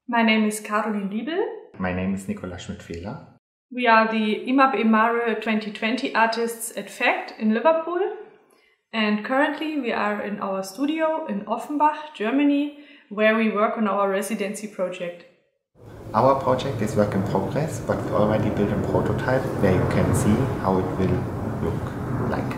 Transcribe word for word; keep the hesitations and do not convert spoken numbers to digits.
My name is Carolin Liebl. My name is Nikolas Schmid-Pfähler. We are the I M A B Emare twenty twenty artists at FACT in Liverpool. And currently we are in our studio in Offenbach, Germany, where we work on our residency project. Our project is work in progress, but we already built a prototype where you can see how it will look like.